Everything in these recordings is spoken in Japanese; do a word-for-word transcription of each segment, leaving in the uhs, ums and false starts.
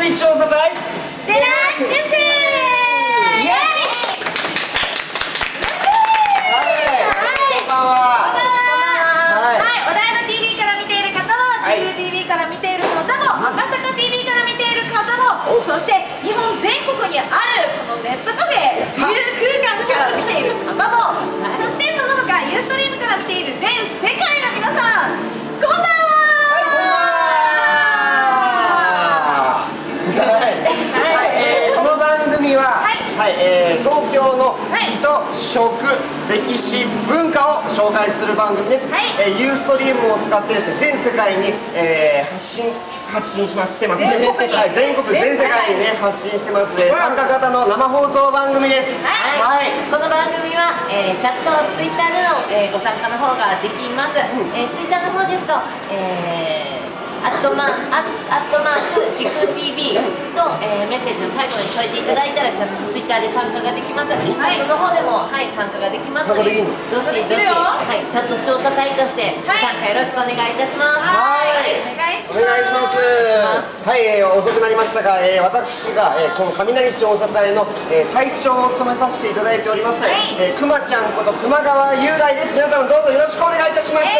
り調査隊デラックス。イエーイ。 こんばんは。 はい、お台場 ティービー から見ている方も、神宮 ティービー から見ている方も、赤坂 ティービー から見ている方も、そして日本全国にあるこのネットカフェ、自由空間から見ている方も、そしてその他ユーストリームから見ている全世界の皆さん、こんばんは。 はい、えー、東京の人、食、歴史、文化を紹介する番組です。はい、えー、ユーストリームを使って全世界に、えー、発信発信しますしてますね。全国に、はい、全国全世界にね発信してますね。参加型の生放送番組です。 はい。はい、この番組は、えー、チャット、ツイッターでの、えー、ご参加の方ができます。うん、えー、ツイッターの方ですと、えーアットマーク、アットマーク、時空 ティービー と、えー、メッセージの最後に添えていただいたら、チャット、ツイッターで参加ができます。チャットの方でも、はい、参加ができますので、どしどし、はい、チャット調査隊として、ご参加よろしくお願いいたします。はい、お願いします。お願いします。 はい、えー、遅くなりましたが、えー、私が、えー、この雷調査隊の、えー、隊長を務めさせていただいております。はい、えー、くまちゃんこと熊川雄大です。皆さんどうぞよろしくお願いいたします。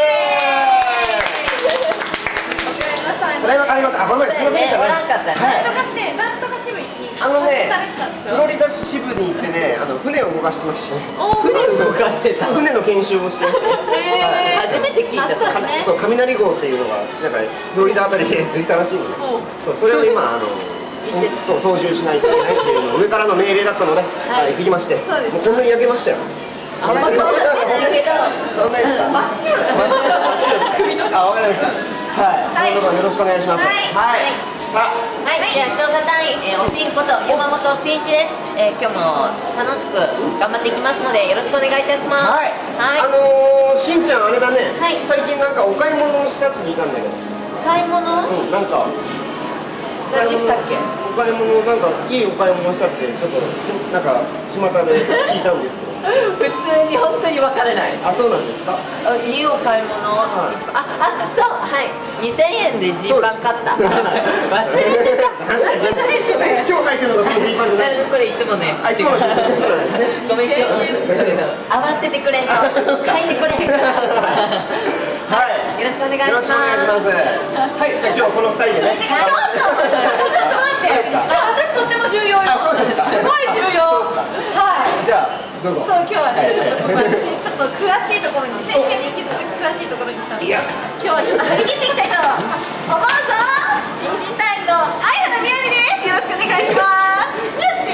お台場変わりました。あ、この前すみませんでしたね。 なんとかして、なんとか支部にあのね、フロリダ支部に行ってね、あの船を動かしてましたね。 船を動かしてた。 船の研修をしてましたね。 初めて聞いた。 そう、雷号っていうのがなんかフロリダあたりでできたらしいので、そう、それを今あのそう操縦しないといけないっていうの上からの命令だったので、はい、行ってきまして、もうこんなに焼けましたよ。あ、まっちゅう。あ、わかりました。はい、どうぞよろしくお願いします。はい、さあ、 はい、じゃあ調査隊員、えー、おしんこと山本真一です。えー、今日も楽しく頑張っていきますのでよろしくお願いいたします。はい、 あのー、しんちゃんあれだね、最近なんかお買い物をしたって聞いたんだけど。 買い物？うん、 なんか何したっけ？ お買い物、なんかいいお買い物したってちょっとちなんか巷で聞いたんですけど。 普通に本当に分からない。 あ、そうなんですか。 いいお買い物。あ、あ、そう、はい。にせんえんでジーパン買った。忘れてた。 今日履いてるのがそのジーパンじゃない。 これいつもね。 あ、いつものジーパン。 ごめん、今日合わせてくれんと履いてくれへんから。はい。よろしくお願いします。 よろしくお願いします。はい、じゃあ今日はこのふたりでね。ちょっとちょっと待って。今日私とっても重要よ。すごい重要。はい。じゃあ。どうぞ。そう、今日はね、ちょっと私ちょっと詳しいところに、先週に引き続き詳しいところに来たので、今日はちょっと張り切っていきたいと思うぞ。新人隊員の相原みやみです。よろしくお願いします。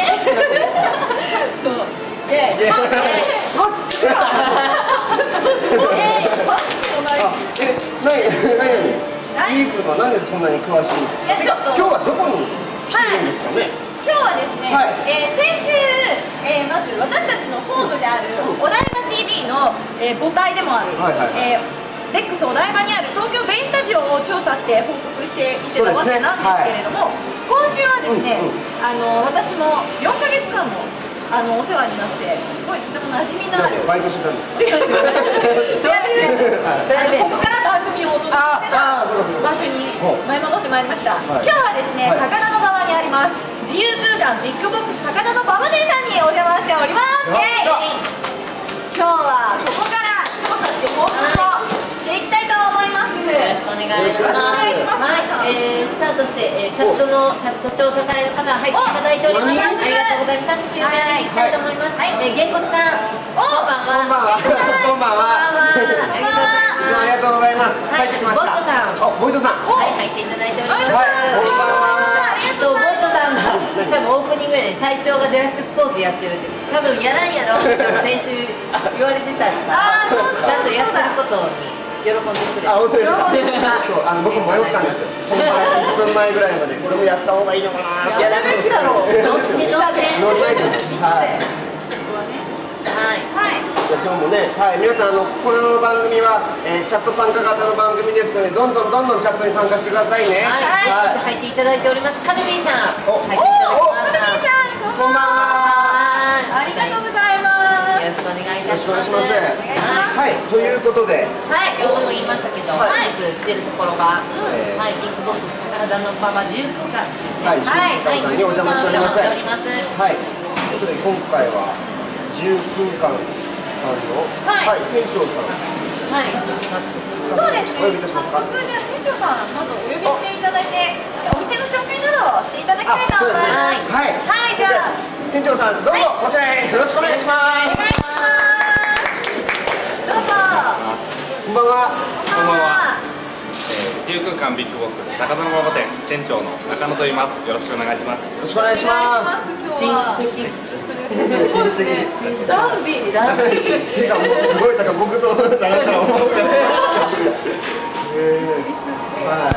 そう。で、拍手が。え、拍手もない。え、なに、なになに。いいことはなんでそんなに詳しい。いや、ちょっと。今日はどこに来てるんですかね。今日はですね、はい、えー、先週、えー、まず私たちのホームであるお台場 ティービー の、えー、母体でもある、えー、レックスお台場にある東京ベイスタジオを調査して報告していってたわけなんですけれども、ね、はい、今週はですね、うんうん、あの私もよんかげつかんもあのお世話になって、すごいとても馴染みのある。バイトしてたんですか？違う違う違う。ここから番組をお届けしてた場所に舞い戻ってまいりました。今日はですね、高田馬場にあります自由空間ビッグボックス高田馬場店さんにお邪魔しております。今日はここから調査して報告をしていきたいと思います。よろしくお願いします。はい、えー、スタートして、えー、チャットのチャット調査隊の方入っていただいております。ありがとうございます。スタートしていきたいと思います。はい、えー、げんこつさん、こんばんは。こんばんは。こんばんは。ありがとうございます。入ってきました。ボイトさん。お、ボイトさん。はい、入っていただいております。はい、こんばんは。ありがとう。ボイトさんが多分オープニングで隊長がデラックスポーズやってるって、多分やらんやろって先週言われてたから、ちゃんとやってることに。喜んでくれ。あ、本当ですか。そう、あの僕も迷ったんです。本番いっぷんまえぐらいまで、これもやった方がいいのかな。やらなきゃだろう。乗って乗って。乗って。はい。はい。じゃ今日もね、はい、皆さんあのこの番組は、えー、チャット参加型の番組ですので、どんどんどんどんチャットに参加してくださいね。はい。入っていただいております。カルビーさん。お、入っていただきました。カルビーさん、こんばんは。ありがとうございます。よろしくお願いいたします。よろしくお願いします。はい、ということで、はい、今日もいいましたけど、本日来てるところが、はい、ビッグボックス高田の馬場自由空間ですね。 はい、自由空間さんにお邪魔しております。 おります。 はい。ということで今回は自由空間さんのはい店長さん。 はい。 そうですね。早速じゃあ店長さんまずお呼びしていただいて、お店の紹介などをしていただきたいと思います。 はい。 はい、じゃあ店長さんどうぞこちらへよろしくお願いします。 お願いします。どうぞ。 こんばんは。 こんばんは。 自由空間ビッグボックス高田馬場店店長の中野と言います。よろしくお願いします。 よろしくお願いします。 紳士的。 紳士的。 ダンディーダンディー。 背がもうすごいだから僕と奈良から思うから。はい。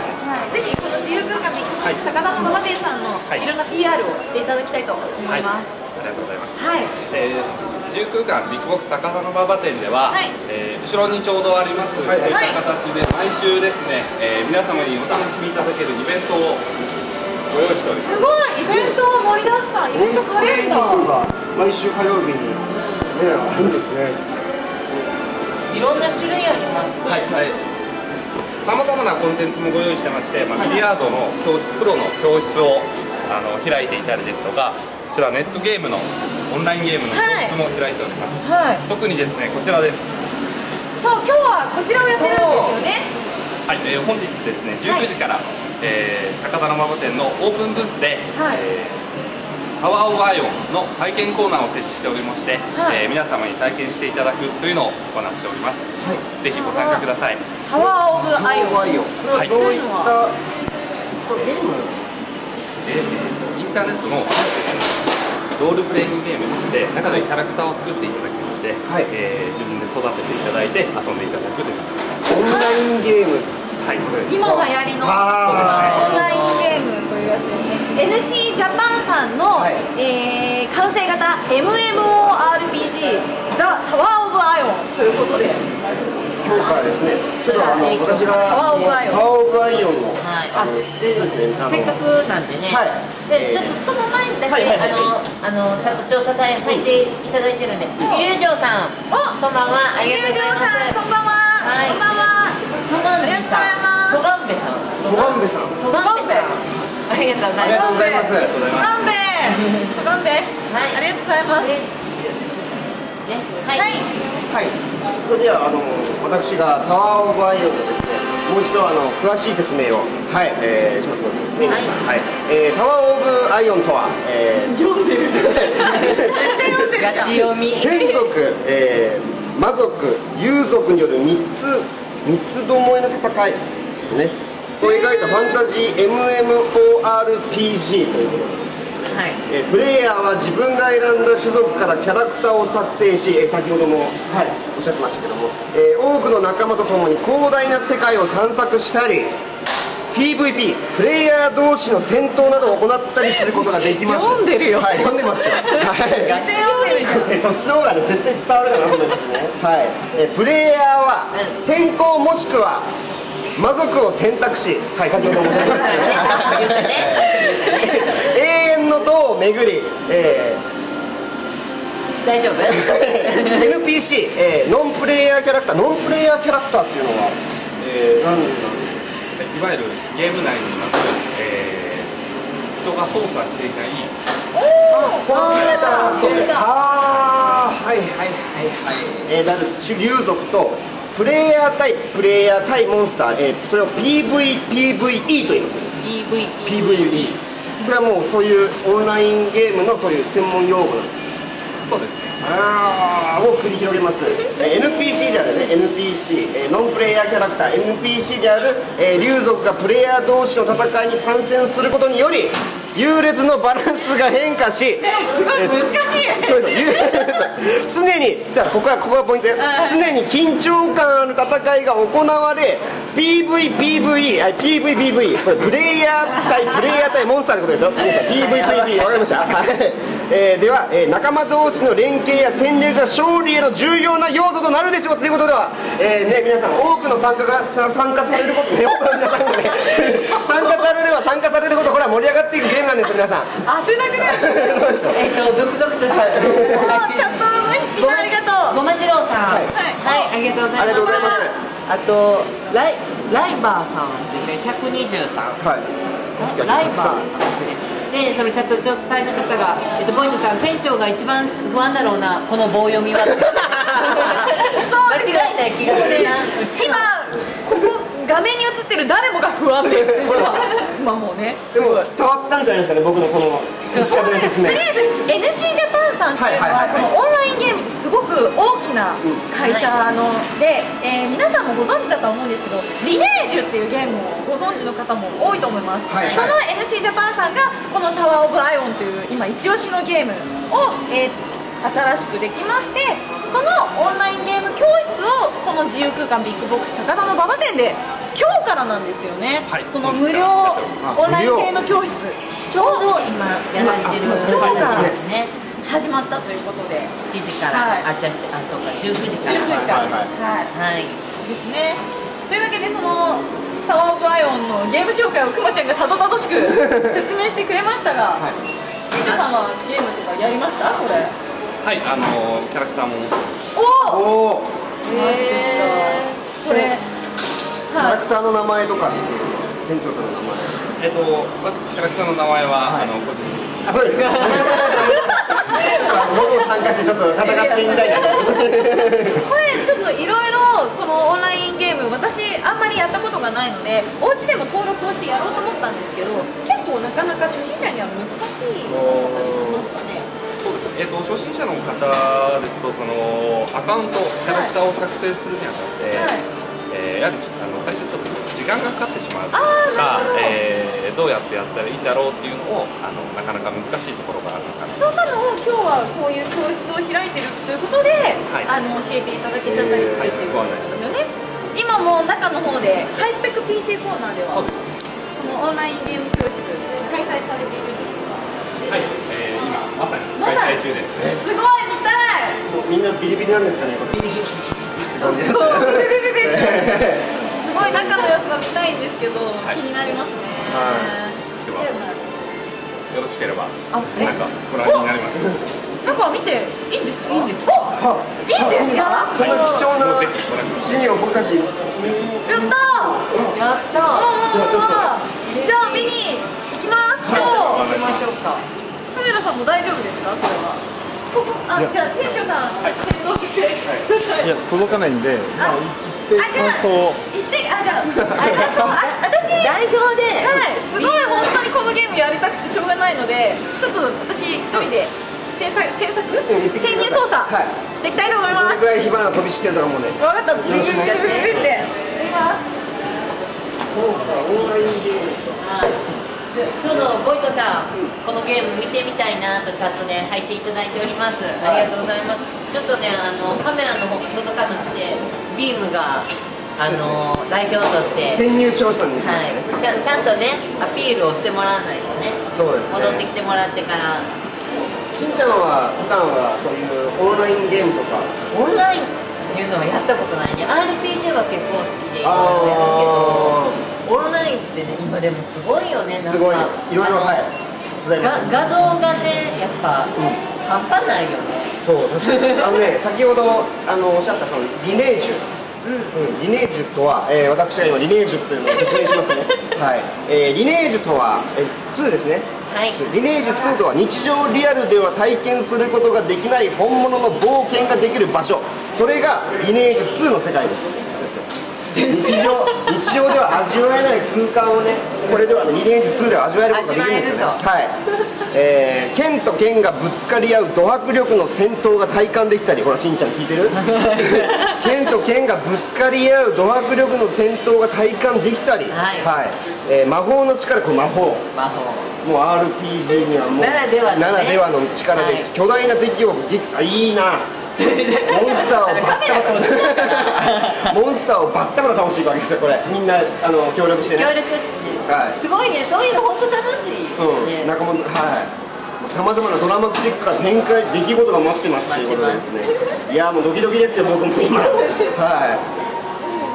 ぜひこの自由空間ビッグボックス高田馬場店さんのいろんな ピーアール をしていただきたいと思います。 ありがとうございます。 はい。 えー自由空間ビッグボックス高田馬場店では、 はいえー後ろにちょうどあります、 はい、 こういった形で毎週ですね、えー皆様にお楽しみいただけるイベントをご用意しております。 すごいイベント盛りだくさんイベントされるんだ。 毎週火曜日にねあるんですね。 いろんな種類あります。 はいはい。さまざまなコンテンツもご用意してまして、まあ、ビリヤードの教室プロの教室をあの開いていたりですとか、こちらネットゲームのオンラインゲームの教室も開いております。 はい。 特にですねこちらです。 そう今日はこちらをやってるんですよね。 はい、えー、本日ですねじゅうくじから、はい、えー、高田馬場店のオープンブースで、はい、えー、パワーオブアイオンの体験コーナーを設置しておりまして、はい、えー、皆様に体験していただくというのを行っております。はい、ぜひご参加ください。 パワーオブアイオン。 はい。どういったゲーム？ えー、インターネットのロールプレイングゲームで中でキャラクターを作っていただきまして、はい、えー、自分で育てていただいて遊んでいただくという形です。 オンラインゲーム。 はい。 今流行りのオンラインゲームというやつですね。エヌシー ジャパンさんの、はい、えー、完成型 エムエムオーアールピージー ザ・タワー・オブ・アイオンということで。 今日からですね、ちょっとあの私がパワーオブアイオン、 パワーオブアイオンの、 はい、あでせっかくなんでね、でちょっとその前にだけあのあのちゃんと調査隊入っていただいてるんで、龍城さん、こんばんは、ありがとうございます。 こんばんは、こんばんは。 ソガンベさん、ソガンベさん、 ソガンベさん、 ソガンベさん、ありがとうございます。 ソガンベ、ソガンベ、はい、ありがとうございます。 ね、はい。 はい、それではあの私がタワーオブアイオンのですねもう一度あの詳しい説明をはい、えー、しますのでですね、はい、はい、えー、タワーオブアイオンとは、えー、 読んでるめっちゃ読んでるガチ読み天族、えー、魔族、幽族によるみっつみっつどもえの戦いですねを描いたファンタジー エムエムオーアールピージー ということです。はい、えー、プレイヤーは自分が選んだ種族からキャラクターを作成し、えー、先ほども、はい、おっしゃってましたけども、えー、多くの仲間と共に広大な世界を探索したり ピーブイピー プレイヤー同士の戦闘などを行ったりすることができます。 読んでるよ、 はい、読んでますよ、はい、 めっちゃ読んでるよそっちの方が、ね、絶対伝わるかなと思いますね、はい、えー、プレイヤーは天候もしくは魔族を選択し、はい、先ほども申し上げましたけどね永遠の塔を巡り、えー、大丈夫エヌピーシー、えー、ノンプレイヤーキャラクターノンプレイヤーキャラクターっていうのは、えー、何なんいわゆるゲーム内にいます、えー、人が操作していないコンピューターそうです。ああ、はいはいはいはい、えー、だから竜族とプレイヤー対プレイヤー対モンスター、えー、それを ピーブイピーブイイー と言います。 ピーブイピーブイイー これはもうそういうオンラインゲームのそういう専門用語なんです。 そうですね。 ああを繰り広げます。えー、エヌピーシー であるね エヌピーシー、えー、ノンプレイヤーキャラクター エヌピーシー である、えー、竜族がプレイヤー同士の戦いに参戦することにより優劣のバランスが変化し、 すごい難しい。 そうです常にさあここはここがポイントよ。常に緊張感ある戦いが行われ ピーブイピーブイイー ピーブイピーブイイー これプレイヤー対プレイヤー対モンスターってことですよ。 ピーブイピーブイイー 分かりました、はい、えー、では、えー、仲間同士の連携や戦略が勝利への重要な要素となるでしょうということでは、えーね、皆さん多くの参加が参加されることね多くの皆さんがね参加されれば参加されることこれは盛り上がっていくゲームなんですよ皆さん。 汗だくなるそうですよ。 えっと続々とチャットのみんなありがとう。 ごまじろうさん、はい、はい、ありがとうございます。 ありがとうございます。 あとライライバーさんですね、ひゃくにじゅうさん、 はい、 ライバーさんで、そのチャット調査隊の方が、えっと、ボイトさん、店長が一番不安だろうな、この棒読みは間違えない気がするな。 今ここ画面に映ってる誰もが不安です今もうね。 でも伝わったんじゃないですかね、僕のこの説明。 とりあえず エヌシー ジャパンさんっていうのはこのオンラインゲームってすごく大きな会社ので、えー、皆さんもご存知だとは思うんですけど、リネージュっていうゲームをご存知の方も多いと思います、はいはい、その エヌシー ジャパンさんがこのタワーオブアイオンという今一押しのゲームを、えー、新しくできまして、そのオンラインゲーム教室をこの自由空間ビッグボックス高田の馬場店で今日からなんですよね、はい、その無料オンラインゲーム教室ちょうど今やられてる今日からですね、 始まったということでしちじから、はい、あ、じゃあ、そうか、じゅうくじから、 じゅうくじからはい、はい、ですね。というわけで、そのタワーオブアイオンのゲーム紹介をくまちゃんがたどたどしく説明してくれましたが、みちょさんはゲームとかやりました？これ。 はい、あのキャラクターも。 おお。ええ。これ。 キャラクターの名前とか、店長さんの名前。 えっと、まずキャラクターの名前は、あの個人。 あ、そうですか。僕も参加してちょっと戦ってみたいな。これちょっといろいろこのオンラインゲーム、私あんまりやったことがないので、お家でも登録をしてやろうと思ったんですけど、結構なかなか初心者には難しいかったりしますかね。 そうですね。えっと初心者の方ですと、そのアカウントキャラクターを作成するにあたって、はい、えー、やはりあの最初ちょっと時間がかかってしまうとか、えー、どうやってやったらいいんだろうっていうのをあのなかなか難しいところがあるのかな。 そんなのを今日はこういう教室を開いてるということで、はい、あの教えていただけちゃったりするっていうことですよね。今も中の方でハイスペック ピーシー コーナーでは そ, そのオンラインゲーム教室開催されているんですか？ はい、えー、今まさに開催中です。 すごい見たい。 もうみんなビリビリなんですかね、これ。ビリビリって感じです。 ビリビリビリってすごい中の様子が見たいんですけど、はい、気になりますね。はい、 ではよろしければなんかご覧になります。 中見ていいんですか？いいんですか？いいんですか？ この貴重なシーンを僕たちやったーやったー。じゃあちょっとじゃあ見に行きましょう。行きましょうか。カメラさんも大丈夫ですか？これは。ここあ、じゃあ店長さん先導して。 いや届かないんで。 あ、 感想。 行ってあじゃああ私代表ではいすごい本当にこのゲームやりたくてしょうがないので、ちょっと私一人で制作制作潜入操作していきたいと思います。 どれぐらい火花飛びしてると思うね。 分かった。ビビビビビビってやります。 そうか、オンラインゲーム。 はい。ちょちょうどボイトさん、このゲーム見てみたいなとチャットで入っていただいております。ありがとうございます。ちょっとね、あのカメラの方が届かなくて、ビームがあの代表として潜入調査に行きましたね。 はい。ちゃちゃんとねアピールをしてもらわないとね。 そうですね。 戻ってきてもらってから。 しんちゃんは普段はそういうオンラインゲームとか。 オンラインっていうのはやったことないね。アールピージー は結構好きでいろいろやるけど。オンラインってね、今でもすごいよね。 すごい、いろいろ、はい。 画像がね、やっぱ、半端ないよね。 そう、確かに。あのね、先ほど、あの、おっしゃったそのリネージュ。うん、リネージュとは、えー、私が今リネージュというのを説明しますね。はい。えー、リネージュとは、えー、ツーですね。はい。リネージュツーとは日常リアルでは体験することができない本物の冒険ができる場所。それがリネージュツーの世界です。日常日常では味わえない空間をね、これではね、リネージュツーでは味わえることができるんですよね。はい、えー、剣と剣がぶつかり合うド迫力の戦闘が体感できたり、ほらしんちゃん聞いてる？剣と剣がぶつかり合うド迫力の戦闘が体感できたり、はい、はい、えー、魔法の力、これ魔法魔法もう アールピージー にはもうならではの、ね、 ならではの力です、はい、巨大な敵を撃あいいなモンスターをバッタバタモンスターをバッタバタ倒していくわけですよ。これみんなあの協力してね。 協力してね。はい。すごいね。そういうの本当楽しいよね。うん。仲間はい。さまざまなドラマチックな展開出来事が待ってますということですね。いやもうドキドキですよ僕も今。はい。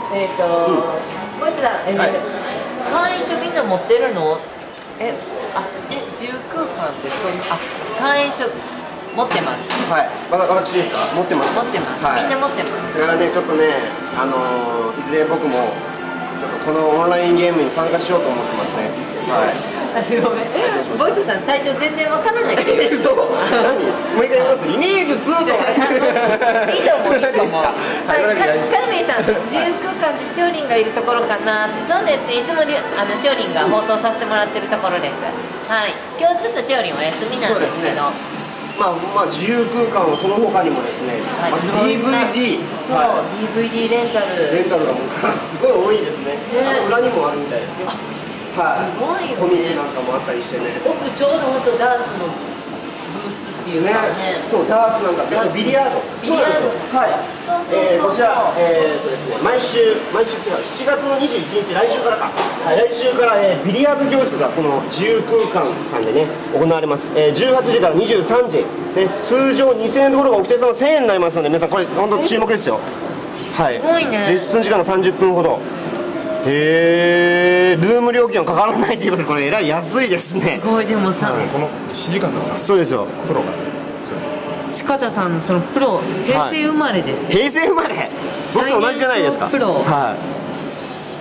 えっとこいつらえ会員証みんな持ってるの？えあえ自由空間ってそのあ会員証。 持ってます。 はい、わた私ですか、持ってます。 持ってます、 はい、 みんな持ってます。 だからね、ちょっとね、あのー、いずれ僕もちょっとこのオンラインゲームに参加しようと思ってますね。はい。 ごめん、ボイトさん体調全然わからないけど。 そう、何？もう一回言います。イメージツーとか。 いいと思う、いいと思う。 はカルメイさん、自由空間でしおりんがいるところかなって。そうですね、いつもにあのしおりんが放送させてもらってるところです。はい。今日ちょっとしおりんお休みなんですけど。 まあまあ自由空間はその他にもですね、 はい、 あと ディーブイディー、 そう、はい、ディーブイディー レンタルレンタルがもうすごい多いですね。ね、裏にもあるみたいです。はい、すごいよね。コミュニティなんかもあったりしてね。 奥ちょうど本当ダーツのブースっていうかね。 そう、ダーツなんか、ビリヤード。ビリヤード。はい。えー、こちら、えーとですね、毎週毎週違う、しちがつのにじゅういちにち、来週からか。はい、来週から、えー、ビリヤード教室がこの自由空間さんでね行われます。えー、じゅうはちじからにじゅうさんじで、通常にせんえんのところがお一人様せんえんになりますので、皆さんこれ本当注目ですよ。はい。すごいね。レッスン時間がさんじゅっぷんほど。へえ、ルーム料金はかからないということで、これえらい安いですね。 すごい。でもさ、 この土方さん、 そうですよ、 プロが土方さんのそのプロ、平成生まれですよ。 平成生まれ、僕と同じじゃないですか。 プロ、 はい。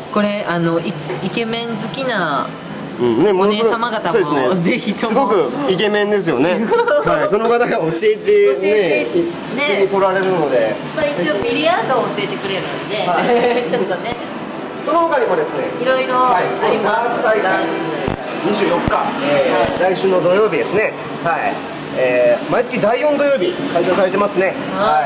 これあのイケメン好きなうんね、 お姉様方もぜひともすごくイケメンですよね。はい、その方が教えてね、ね、に来られるので、 まあ一応ビリヤードを教えてくれるんで、はい、ちょっとね。 その他にもですね、 いろいろあります。 ダーツ大会にじゅうよっか、えー、来週の土曜日ですね。はい。えー、毎月だいよん土曜日開催されてますね。はい。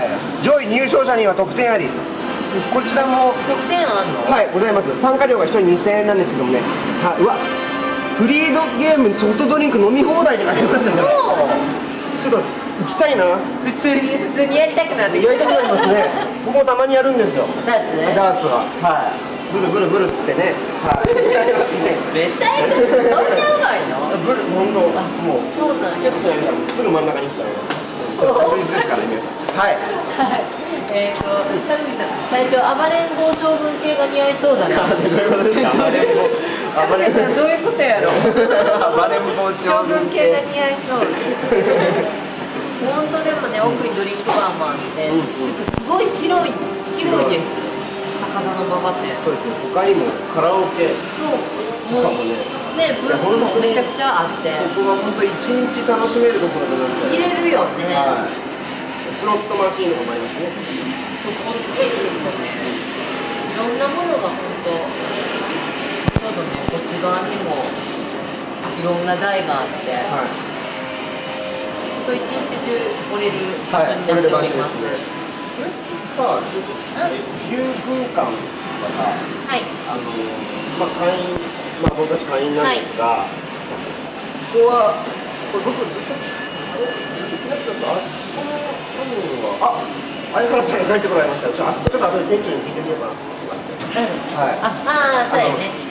上位入賞者には特典あり。こちらも特典あんの？ はい、ございます。参加料がひとりにせんえんなんですけどもね。はい、うわ、フリードゲームソフトドリンク飲み放題になりましたね。ちょっと行きたいな。 普通に普通にやりたくなってきた。 やりたくなりますね。僕もたまにやるんですよ。 ダーツ？ ダーツは。はい。ブルブルブルっつってね。はい。やりますね。 絶対そんなうまいの？ ブル本当もうそうなんや。 すぐ真ん中に行ったら。確実ですからね、皆さん。はい。 はい。えっと、タルミさん、隊長、暴れん坊将軍系が似合いそうだな。 どういうことですか？暴れん坊。 暴れん坊。どういうことやろ？ 暴れん坊将軍系が似合いそう。本当でもね、奥にドリンクバーもあって、すごい広い広いです。高田馬場って。 そうですね。他にもカラオケ。 そう。もうね、ブースもめちゃくちゃあって。 ここは本当一日楽しめるところでなんで。 入れるよね。 スロットマシーンとかもありますね。 こっちに行くとね、いろんなものが本当、ちょうどね、こっち側にもいろんな台があって、はい、本当一日中降れる場所になっております。 さあ、自由空間とか、はい、あのまあ会員、まあ僕たち会員なんですが、はい、ここはこれ僕ずっとあれ行きましたか？あこのあ、相原さんが帰ってこられました。ちょっとあそこちょっと後で店長に聞いてみようかなと思いまして。うん。はい。あ、 ああ、そうやね。うんうんうんうん。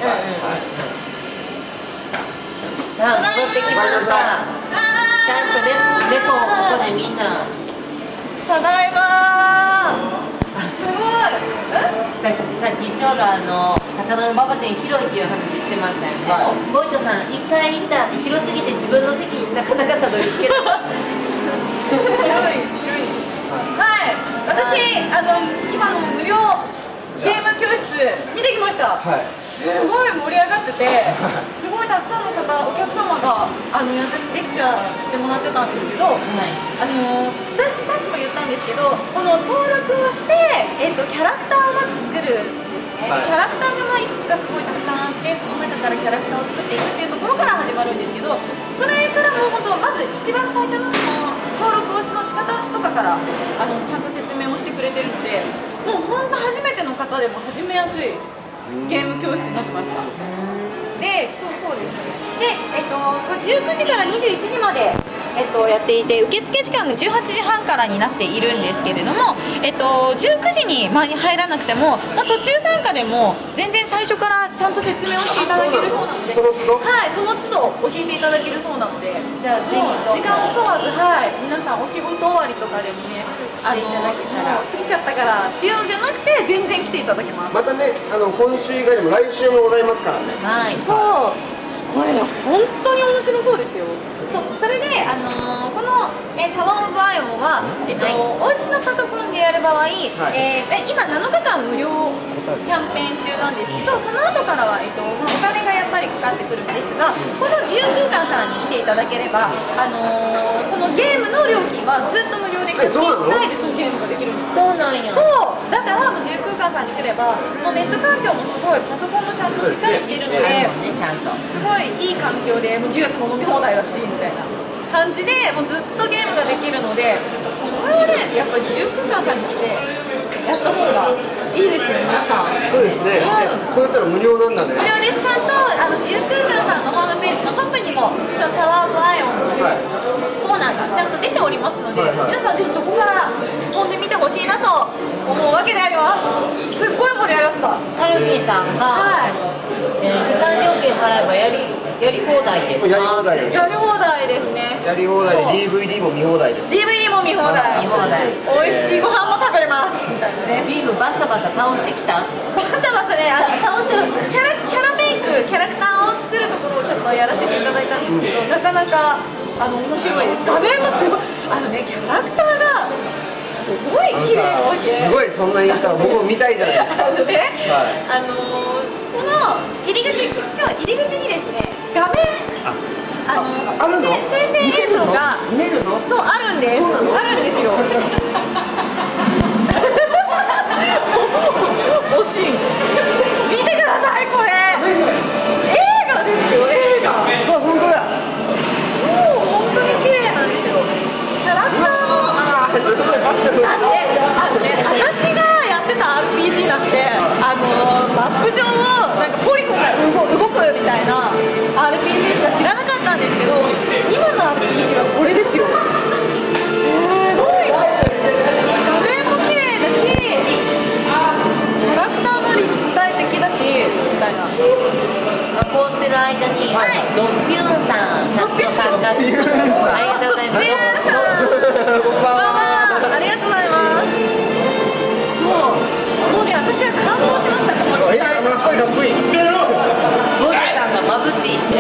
さあ、戻ってきました。ちゃんとレレポをここでみんな。 ただいまー。すごい。 さっきさっきちょうどあの高田馬場店広いっていう話してましたよね。はい、ボイトさん一回行った広すぎて自分の席になかなかたどり着けなかった。 広い広い。はい、私あの今の無料ゲーム教室見てきました。はい、すごい盛り上がってて、すごいたくさんの方お客様があのやってレクチャーしてもらってたんですけど、はい、あの私さっきも言ったんですけど、この登録をしてえっとキャラクターをまず作るんですね。はい、キャラクターがまあいくつかすごいたくさんあって、その中からキャラクターを作っていくっていうところから始まるんですけど、それからもう本当まず一番最初のその登録をの仕方とかからあのちゃんと説明をしてくれてるので、もう本当初めての方でも始めやすいゲーム教室になってました。で、そうそうですね。で、えっとじゅうくじからにじゅういちじまでえっとやっていて、受付時間がじゅうはちじはんからになっているんですけれども、えっとじゅうくじに前に入らなくても、まあ、途中参加でも全然最初からちゃんと説明をしていただけるそうなので、その都度はい、その都度教えていただけるそうなので、じゃあぜひ時間を問わず、はい、皆さんお仕事終わりとかでもね、あのもう過ぎちゃったからっていうのじゃなくて全然来ていただけます。 またね、あの今週以外にも来週もございますからね。 はい、 そうこれね本当に面白そうですよ。そうそれで、あのー、この、えー、タワー・オブ・アイオンは、えっと、お家のパソコンでやる場合、はい、えー、今なのかかん無料キャンペーン中なんですけど、その後からは、えっとまあ、お金がやっぱりかかってくるんですが、この自由空間さんに来ていただければ、あのー、そのゲームの料金はずっと無料で課金しないでそのゲームができるんですよ。 そうなんや。 そうだからもう自由空間さんに来れば、もうネット環境もすごい、パソコンもちゃんとしっかりしているので、 ね、ちゃんとすごいいい環境で、もうジュースも飲み放題だしみたいな感じで、もうずっとゲームができるので、これはねやっぱり自由空間さんに来てやった方がいいですよ皆さん。 そうですね、うん、こうやったら無料なんだね。 無料です。ちゃんとあの自由空間さんのホームページのトップにもそのタワー・オブ・アイオンのコーナーがちゃんと出ておりますので、はいはい、皆さんぜひそこから飛んでみてほしいなと思うわけであります。すっごい盛り上がった。 ハルミーさんが、はい、えー、時間料金払えばやりやり放題ですか？ やり放題です。 やり放題ですね。 やり放題で ディーブイディー も見放題です。 ディーブイディー も見放題。 見放題。 美味しいご飯も食べれますみたいなね。 ビームバサバサ倒してきた。 バサバサね、あの倒してるキャラキャラメイクキャラクターを作るところをちょっとやらせていただいたんですけど、うん、なかなかあの面白いです。画面もすごい、あのねキャラクターがすごい綺麗なわけ。 すごい、そんな言ったら僕も見たいじゃないですか。 あのね、はい、あのこの入り口、今日入り口にですね画面、あのあるの宣伝映像が見えるの？ そうあるんです。あるんですよ。惜しい。見てくださいこれ。映画ですよ、映画。 あ、本当だ。 超本当に綺麗なんですよ。キャラクターも。 あー、すごいバスケット。 あのね、私がやってた アールピージー なんて、あのマップ上をなんかポリゴンが動くみたいな アールピージー しか知らなかったんですけど、今の アールピージー はこれですよ。すごい。画面も綺麗だし、キャラクターも立体的だしみたいな。 こうしてる間に、はい、ドッピューンさんちゃんと参加してありがとうございます。 こんばんは。ありがとうございます。そう、もうね私は感動しました。このいや、かっこいいかっこいい。 ゴリさんが眩しいって。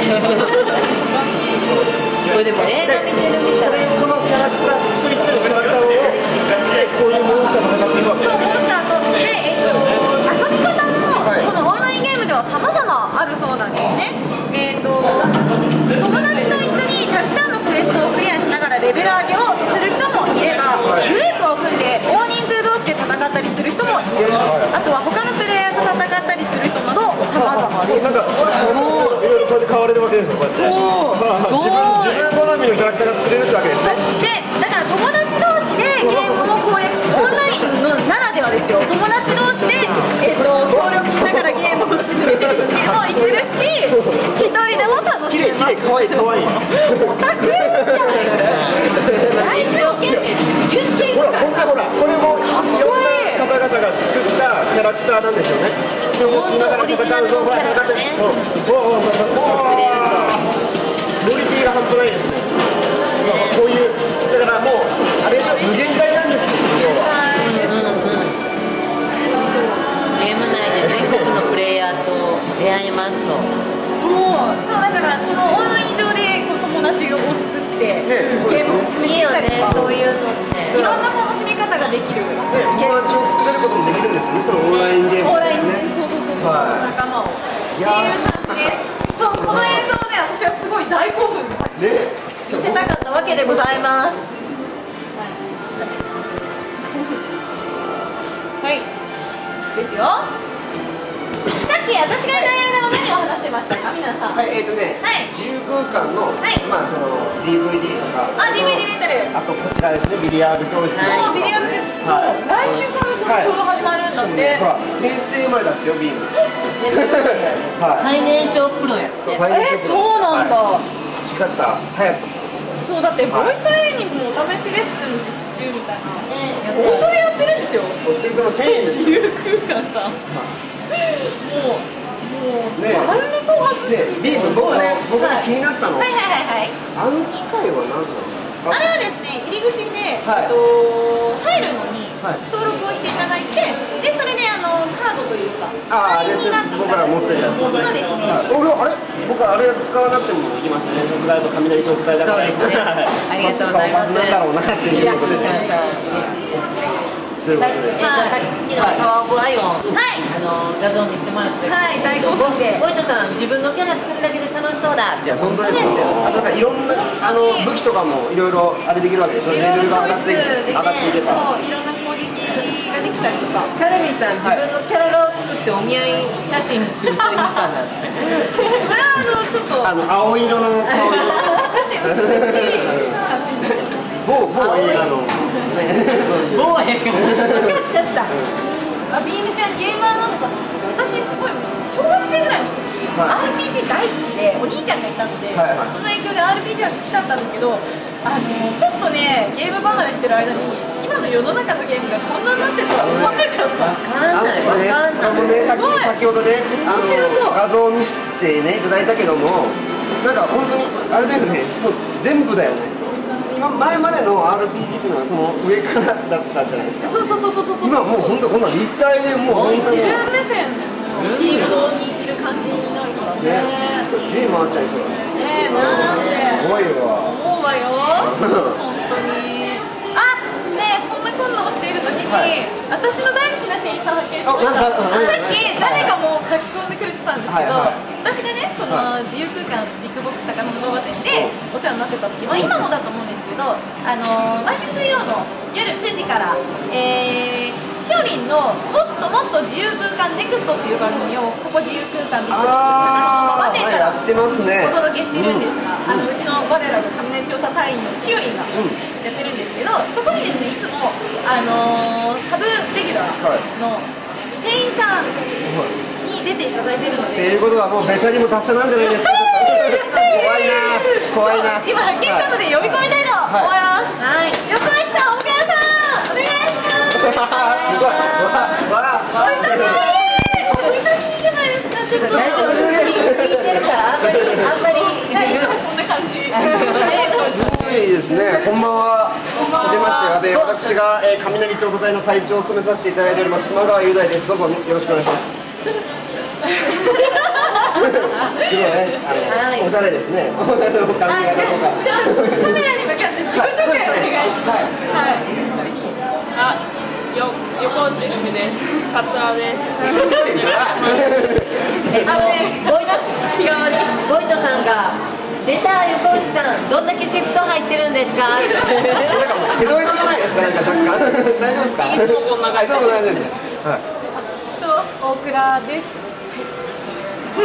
これでも映画見てるみたい。 このキャラクター、一人一人のキャラクターを使ってこういうモンスターが戦っています。 そう、モンスターとで、えっと遊び方も、はい、このオンラインゲームでは様々あるそうなんですね。えっと友達と一緒にたくさんのクエストをクリアしながらレベル上げをする人もいれば、はい、グループを組んで大人数同士で戦ったりする人もいる、はい、あとは他のプレイヤーと戦ったりする人など様々です。 なんかいろいろこうやって変われるわけですよ。こうやってそう自分自分好みのキャラクターが作れるってわけですね。 で、だから友達同士でゲームを攻略、オンラインのならではですよ。友達同士で、えー、と協力しながらゲームを進めていくもいけるし、一人でも楽しめます。 綺麗綺麗、可愛い可愛い。 オタクですじゃないですか。一生懸命言っているから。 ほらほら、これもいろんな方々が作ったキャラクターなんでしょうね。でもしながら戦うぞ、ほら戦ってね。 作れると。 クオリティが半端ないですね。こういうだからもうあれでしょ、無限大なんですよ。 ゲーム内で全国のプレイヤーと出会えますと。 そうそう、だからこのオンライン上でこの友達を作って、ね、ゲームを進めていったりとか、 そういうのっていろんな楽しみ方ができる、 ね、友達を作れることもできるんですよね。そのオンラインゲームですね。 そうそうそうそう、はい、仲間をっていう感じで、そう、この映像ね、私はすごい大興奮で見せたかったわけでございます。はい、ですよ。さっき私がいない間は何を話してましたか、皆さん。 はい、えっ、ー、とね、はい、自由空間の、はい、まあその ディーブイディー とか、 あ、ディーブイディー レンタル、 あとこちらですね、ビリヤード教室。 そう、ビリヤード教室、そう、来週からこれちょうど始まるんだって。 ほら、平成生まれだってよ、ビーム。 最年少プロやって。 え、そうなんだ。 誓った隼人さん。 そうだってボイストレーニングもお試しレッスン実施中みたいな。 ね、 本当にやってるんですよ。 自由空間さん。もうもうジャンル問わず。 ね、ビーム僕ね、僕が気になったの。 はいはいはいはい。 あの機械は何なの？ あれはですね、入り口で、えっと入るのに登録をしていただいて、でそれであのカードというか、 ああ、あれです僕ら持ってるやつ。 そうですね。 俺あれ僕あれ使わなくてもできましたね。それだと雷調伝えだから。 そうですね。ありがとうございます。 なんだろうなっていうことで。 さっきのタワーオブアイオン、あの画像見せてもらって、 はい、大好評で。 ボイトさん、自分のキャラ作るだけで楽しそうだって。 いや本当ですよ。あとなんかいろんなあの武器とかもいろいろあれできるわけでしょ。レベルが上がって上がっていけば。 いろんな攻撃ができたりとか。 カルミさん、自分のキャラ画を作ってお見合い写真にするといいかなって。 これはあのちょっとあの青色の顔色。 美しい美しい感じになっちゃう。 某某映画の。 某映画。使っちゃった。 あ、ビームちゃんゲーマーなのかと思って私すごい小学生ぐらいの時、 はい、 アールピージー 大好きでお兄ちゃんがいたので、 はいはい、 その影響で アールピージー は好きだったんですけど、あのちょっとねゲーム離れしてる間に今の世の中のゲームがこんなになってるとは思わなかった。 わかんないわかんない。 ね、さっき先ほどねあの画像を見せてねいただいたけども、なんか本当にあれだよね、もう全部だよね。今前までの アールピージー っていうのはその上からだったじゃないですか。 そうそうそうそうそうそう。 今もう本当こんな立体でもう本当自に分目線のフィールドにいる感じになるからね。 ゲームあっちゃいそうだね。 ねえ、なんで。 すごいわ。 思うわよ。本当に。あ、ねえ、そんなこんなをしている時に、はい、私の大好きな店員さんを発見しました。さっき誰かも書き込んでくれてたんですけど、はいはい、私がねこの自由空間ビッグボックス高野馬場店でお世話になってた時は、今もだと思うんですけど、あのー、毎週水曜の夜くじから、えー、しおりんのもっともっと自由空間ネクストっていう番組をここ自由空間ビッグボックス高野馬場店からお届けしているんですが、あのうちの我らが雷調査隊員のしおりんがやってるんですけど、そこにですねいつも、あのー、サブレギュラーの店員さんに出ていただいてるので、 ということはもうべしゃりも達者なんじゃないですか。怖いな怖いな。 今発見したので呼び込みたいと思います。はい、横井さん、岡田さん、お願いします。すごい。わわお久しぶり。お久しぶりじゃないですか。ちょっと大丈夫です。聞いてるからあんまりあんまりいつもこんな感じ。 すごいですね。こんばんは。はじめまして。で、私が、えー、雷調査隊の隊長を務めさせていただいております熊川雄大です。どうぞよろしくお願いします。すごいね、あの、おしゃれですね。髪型とか。 カメラに向かって自己紹介お願いします。はい。 あ、よ、横内ふみです。カツラです。 えっと、ボイト、ボイトさんが出た横内さん、どんだけシフト入ってるんですか？なんかもうひどいのないですか？なんか若干大丈夫ですか？ いつもこんな感じ。 いつもこんな感じですね。はい。 大倉です。 か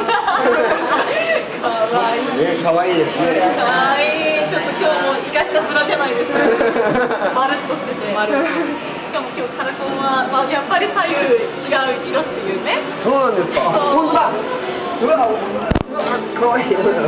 わいい。 ね、かわいいですね。 かわいい。ちょっと今日も生かした面じゃないですか。まるっとしてて。まる。しかも今日カラコンは、まあ、やっぱり左右違う色っていうね。 そうなんですか。本当だ。うわ、うわ、かわいい。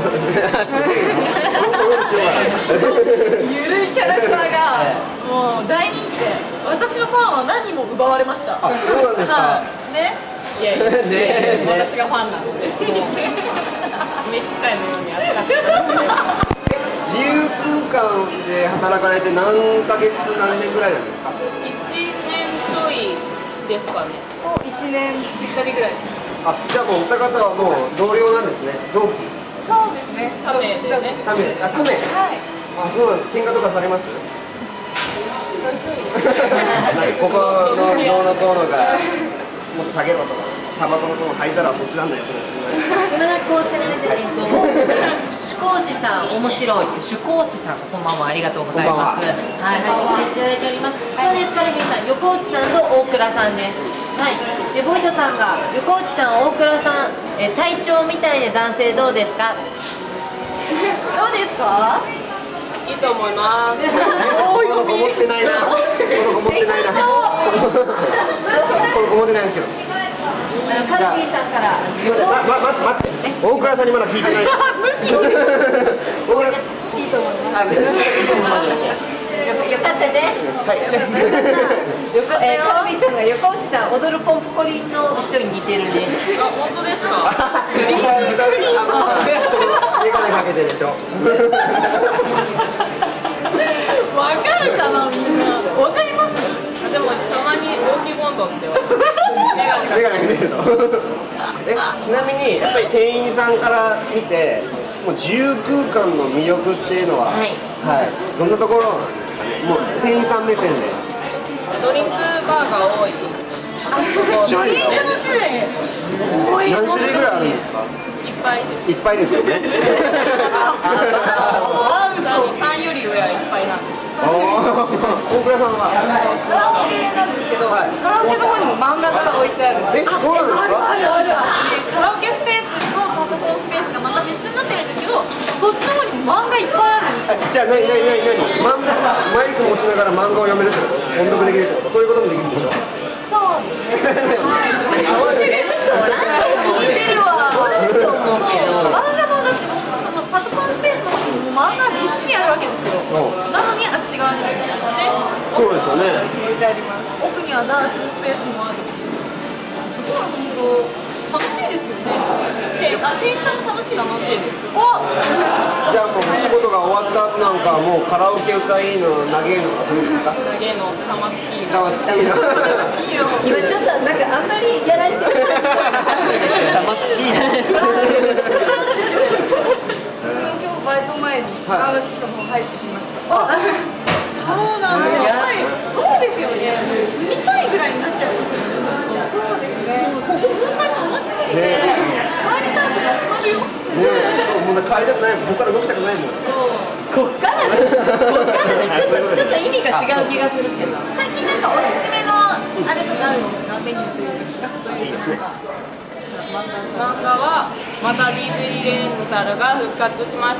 ゆるいキャラクターがもう大人気で、私のファンは何人も奪われました。 あ、そうなんですか。 ね。 いやいや、ね、私がファンなので、召使いのように扱って自由空間で働かれて何ヶ月何年ぐらいなんですか？ いちねんちょいですかね。もういちねんぴったりぐらい。 あ、じゃあもうお二方はもう同僚なんですね。同期。 そうですね。ためでね。 ため、あ、ため。はい。あ、そうなんです。喧嘩とかされます？ちょいちょい。ここのどうのこうのが。もっと下げろとか、タバコのこの灰皿はこっちなんだよとか。 今だこうつなげて、えっと、主講師さん、面白い。主講師さん、こんばんは、ありがとうございます。はい、はい、来ていただいております。そうですから、皆さん、横内さんと大倉さんです。はい、で、ボイトさんが、横内さん、大倉さん、え、体調みたいな男性どうですか。 どうですか。 いいと思います。 このこもってないな。このこもってないな。このこもってないんですけど。 カルビーさんから。 ま、ま、待って。大倉さんにまだ聞いてない。 向き。 大倉。 いいと思います。 よかったね。 はい。 えー、カルビーさんが横内さん、踊るポンポコリンの人に似てるね。 あ、本当ですか。 眼鏡かけてるでしょ。 わかるかな、みんな。わかります。 でも、たまに大キーボンドって言われてメガネがメガネかけてるのえ、ちなみにやっぱり店員さんから見てもう自由空間の魅力っていうのは、 はいはい、どんなところなんですかね。もう店員さん目線でドリンクバーが多い。 種類がの種類多い。 何種類ぐらいあるんですか。 いっぱいです。 いっぱいですよねさんより上はいっぱいなんです。 大倉さんはカラオケなんですけど、 はい、 カラオケの方にも漫画が置いてある。 え、そうなんですか。 あるあるある。カラオケスペースとパソコンスペースがまた別になってるんですけど、そっちの方にも漫画いっぱいあるんですよ。 じゃあ、なになになになに漫画マイク持ちながら漫画を読めるってこと音読できるってことそういうこともできるんでしょ。 そうですね。 そういう人おらんと思う。 似てるわ。 おらんと思うけど。 漫画もだってそのパソコンスペースの方にも漫画びっしりあるわけですよ。なのにあっち側にもね。 そうですよね。 置いてあります。 奥にはダーツスペースもあるし、すごい本当楽しいですよね。店あ店員さんも楽しい。 楽しいです。 お、 じゃあもう仕事が終わった後なんかもうカラオケ歌いの投げるのがするんですか。 投げの玉突き玉突きのいいよ。 今ちょっとなんかあんまりやられてる玉突き私も今日バイト前に漫画喫茶の方入ってきました。 あ、 そうなんだ。やっぱりそうですよね。住みたいぐらいになっちゃうんですよ。そうですね。ここ本当に楽しすぎて、帰りたくなくなるよ。 ねえ、そうもう帰りたくないもん。ここから動きたくないもん。 こっからねこっからねちょっとちょっと意味が違う気がするけど。 最近なんかおすすめのあれとかあるんですか。メニューというか企画というかなんか。 漫画はまた ディーブイディー レンタルが復活しました。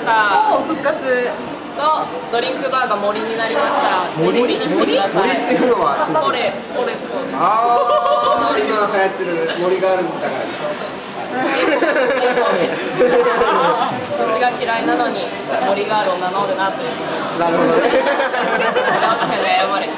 お、復活。 とドリンクバーが森になりました。 森に来てくださ森ってい。 いうのはちょっとポレポレスト。 ああ、今流行ってる森があるんだからでしょ。 星が嫌いなのに森ガールを名乗るなという。 なるほどね。 これをして謝れ。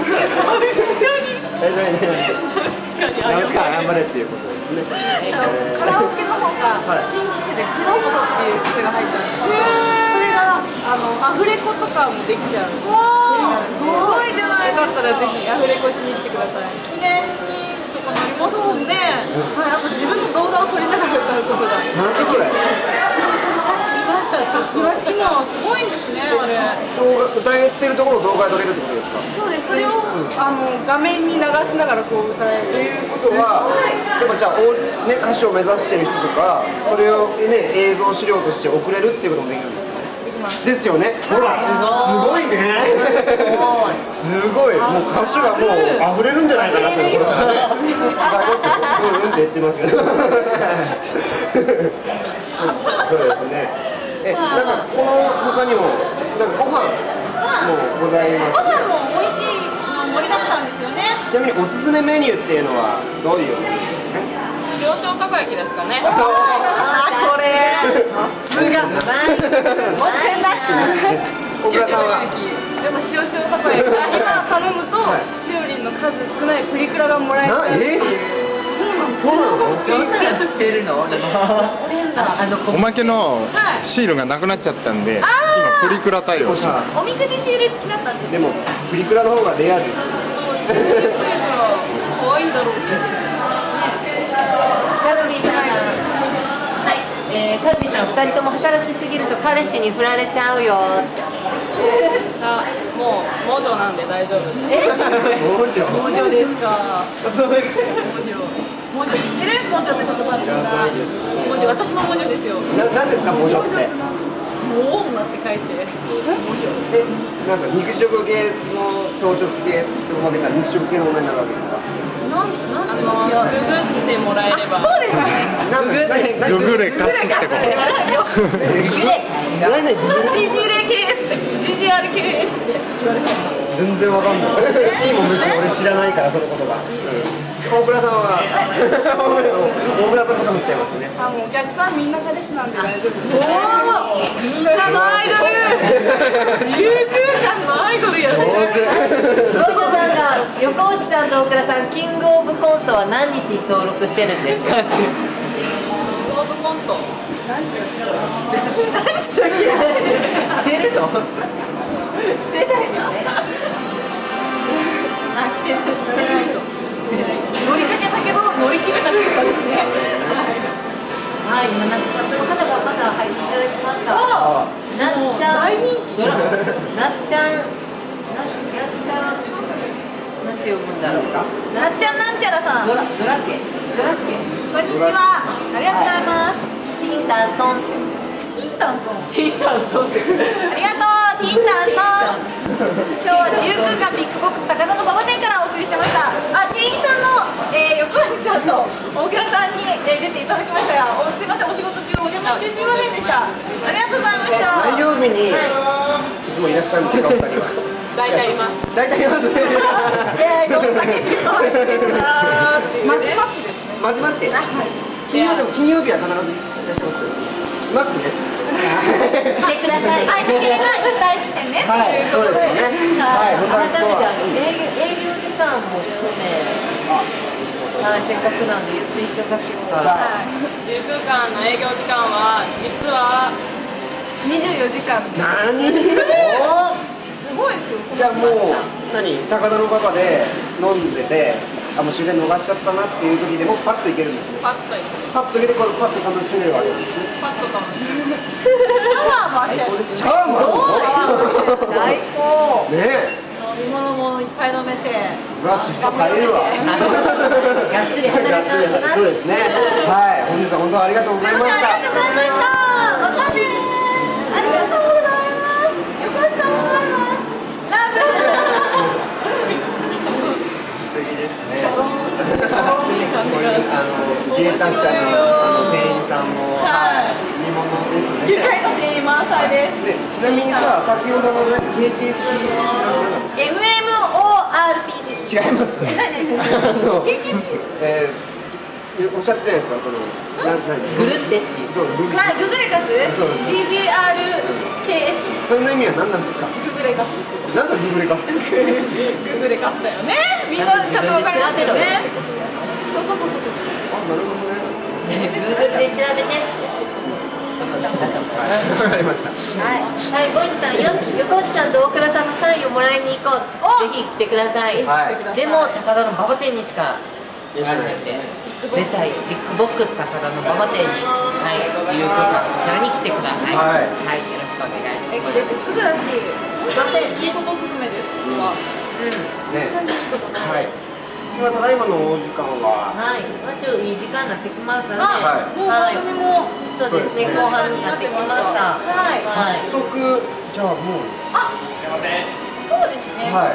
え、なになに。ナウシカ謝れっていうことですね。 カラオケの方が新機種でクロストっていう癖が入ってるんですけど、それがあのアフレコとかもできちゃう。 わー、すごいじゃないよですか。 かったらぜひアフレコしに来てください。 記念にとかなりますもんね。 はい、あと自分の動画を撮りながら歌うことが。 なんすこれ。 見ました、ちょっと。 今すごいんですね、あれ。 動画歌えてるところを動画で撮れるってことですか。 そうです。それを、あの画面に流しながらこう歌える。 ということは、でもじゃあ、おね、歌手を目指してる人とか、それをね、映像資料として送れるっていうこともできるんですよね。ですよね。ほら、すごいね。すごい、もう歌手がもう溢れるんじゃないかなっていうところがね。違いますよ。うんうんって言ってますけど。そうですね。え、なんかこの他にもなんかご飯もございます。 ご飯も美味しいの盛りだくさんですよね。 ちなみにおすすめメニューっていうのはどういうメニューですか。 塩塩たこ焼きですかね。 あ、これ。さすが。持ってんだ。 小倉さんは。 やっぱ塩塩たこ焼き。今頼むとしおりんの数少ないプリクラがもらえちゃうっていう。 そうなの？ そんなのしてるの？あのおまけのシールがなくなっちゃったんで、今プリクラ対応します。 おみくじシール付きだったんです。 でもプリクラの方がレアです。 怖いんだろうけど。 カルビさん、はい、えー、カルビさんふたりとも働きすぎると彼氏に振られちゃうよ。 あ、もう猛女なんで大丈夫です。 え？ もちろん。 猛女ですか。 文字知ってる？文字って言葉あるんだ。文字、私も文字ですよ。 な、なんですか文字って。 もう女って書いて。 え、なんですか肉食系の草食系と分けたら肉食系の女になるわけですか。 なんなんあのググってもらえれば。 そうですね。 なんググレ貸すってこと。 ないないググレ。 ジージーレーケーエス って ジージーアールケーエス って言われてます。 全然わかんない。いいもん別に俺知らないからその言葉。大倉さんは大倉さんもかぶっちゃいますね。 あ、もうお客さんみんな彼氏なんで大丈夫です。 おお、みんなのアイドル。自由空間のアイドルやね。 横さんが横内さんと大倉さんキングオブコントは何日に登録してるんですか？ キングオブコント。 何したっけ？ してるの？してないよね。 あ、してる。してないと。 もしれない。乗りかけたけど乗り切れなかったですね。 はい、今なんかチャットの方がまだ入っていただきました。なっちゃん、 大人気。 なっちゃん、なっちゃん、なんて読むんだろうか。 なっちゃんなんちゃらさん。 ドラドラケ、ドラケ。 こんにちは。ありがとうございます。 ティンタントン。 ティンタントン。 ティンタントンって。 ありがとう、ティンタントン。今日は自由空間ビッグボックス高田の馬場店からお送りしてました。あ、店員さんの、えー、横西さんと大倉さんに、えー、出ていただきましたが、おすいません、お仕事中お邪魔してすいませんでした。ありがとうございました。 何曜日にいつもいらっしゃるんですか、お二人は。 大体います。 大体いますね。 えー、どんだけ仕事入ってるなーっていうね。 まちまち。金曜でも金曜日は必ずいらっしゃいますよ。いますね。 来てください。 はい、できればいっぱい来てね。 はい、そうですよね。はい、本当改めては。 営業営業時間も含め、はい、せっかくなんで言っていただけたら。 自由空間の営業時間は実はにじゅうよじかん。 何？ おー。 すごいですよ。 じゃあもう何高田の馬場で飲んでて、あもう終電逃しちゃったなっていう時でもパッといけるんですね。 パッといく。 パッといけてこうパッと楽しめるわけですね。 パッと楽しむ。 シャワーもあっちゃう。 シャワーもあるの？ 最高。 ねえ。 飲み物もいっぱい飲めて。 よし、人入るわ。 がっつり働かないとな。 そうですね。はい、本日は本当ありがとうございました。 ありがとうございました。またね。ありがとうございます。横井さんもバイバイ。ラブ。 素敵ですね。こういうあの芸達者のあの店員さんも見ものですね。 愉快な店員満載です。 で、ちなみにさ、先ほどの何 ケーケーシー なんだっけ？ エムエムオーアールピージー。 違います。あの、えー、おっしゃってたじゃないですか、その、な、なに。 ぐるってっていう。 そう、ググ。 はい、ググレカス。 そう。 ジージーアールケーエス。 それの意味は何なんですか。 ググレカスです。 なんでググレカス。 ググレカスだよね。みんなちゃんとわかりますよね。そうそうそうそう。 あ、なるほどね。 グーグルで調べて。 わかりました。 はい、はい、ボイチさん、よし、横内さんと大倉さんのサインをもらいに行こう。ぜひ来てください。 はい。 でも、高田の馬場店にしか。あるので、絶対ビッグボックス高田の馬場店に、はい、自由空間こちらに来てください。はい、はい、よろしくお願いします。 駅出てすぐだし、本当にいいことずくめです。ここは。 うん。 ね。はい。今ただいまのお時間は。 はい、まあ、ちょっといい時間になってきましたね。 はい。もう番組も。 そうですね、後半になってきました。はい。 早速、じゃあもう。 あ、そうですね。 はい。